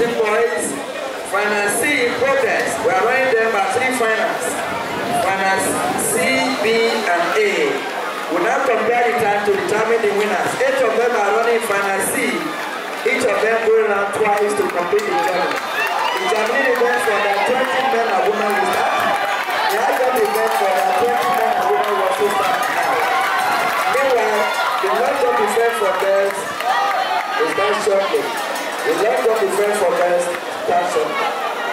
13 boys. Final C in progress. We are running them by 3 finals. Finals C, B, and A. We now compare the time to determine the winners. 8 of them are running final C. Each of them going around twice to complete the journey. The javelin event for the 20 men and women will start. The high jump event for the 20 men and women will also start now. Meanwhile, the long jump event for girls is done shortly. The long jump event for girls starts shortly.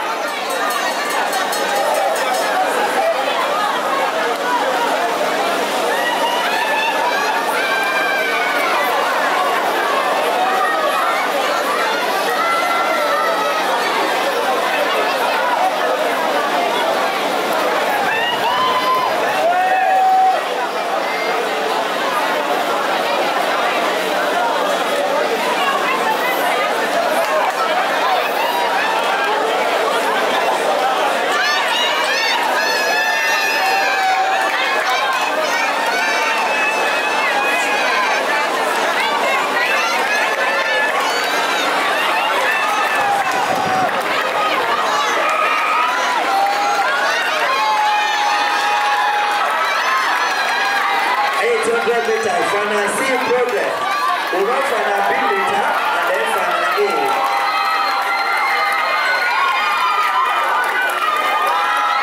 Final C in progress. We'll run final B later and then final A.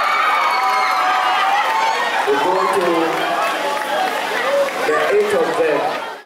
We go to the 8 of them.